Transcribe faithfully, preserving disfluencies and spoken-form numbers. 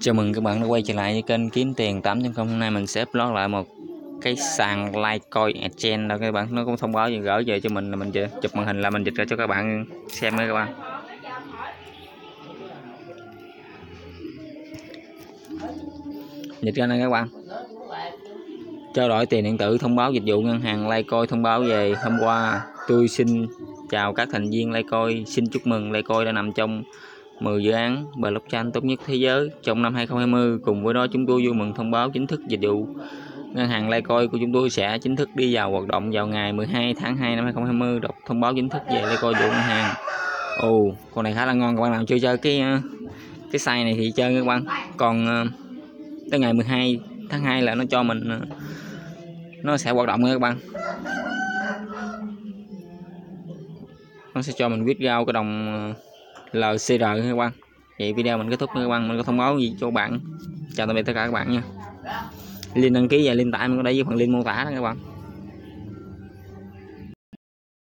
Chào mừng các bạn đã quay trở lại với kênh Kiếm Tiền tám chấm không. Hôm nay mình sẽ upload lại một cái sàn LiGHT COIN Thông đó các bạn. Nó cũng thông báo gì gửi về cho mình là mình chụp màn hình là mình dịch ra cho các bạn xem nha các bạn. Dịch ra này các bạn. Trao đổi tiền điện tử, thông báo dịch vụ ngân hàng LiGHT COIN thông báo về hôm qua. Tôi xin chào các thành viên LiGHT COIN, xin chúc mừng LiGHT COIN đã nằm trong mười dự án blockchain tốt nhất thế giới trong năm hai không hai không. Cùng với đó chúng tôi vui mừng thông báo chính thức dịch vụ ngân hàng LiGHT COIN của chúng tôi sẽ chính thức đi vào hoạt động vào ngày mười hai tháng hai năm hai không hai không. Đọc thông báo chính thức về LiGHT COIN vụ ngân hàng. Ồ, con này khá là ngon, các bạn nào chưa chơi cái cái site này thì chơi các bạn. Còn tới ngày mười hai tháng hai là nó cho mình nó sẽ hoạt động nha các bạn. Nó sẽ cho mình viết ra cái đồng lờ xê rờ các bạn. Vậy video mình kết thúc nha các bạn. Mình có thông báo gì cho các bạn. Chào tạm biệt tất cả các bạn nha. Link đăng ký và link tải mình có để dưới phần link mô tả đó các bạn.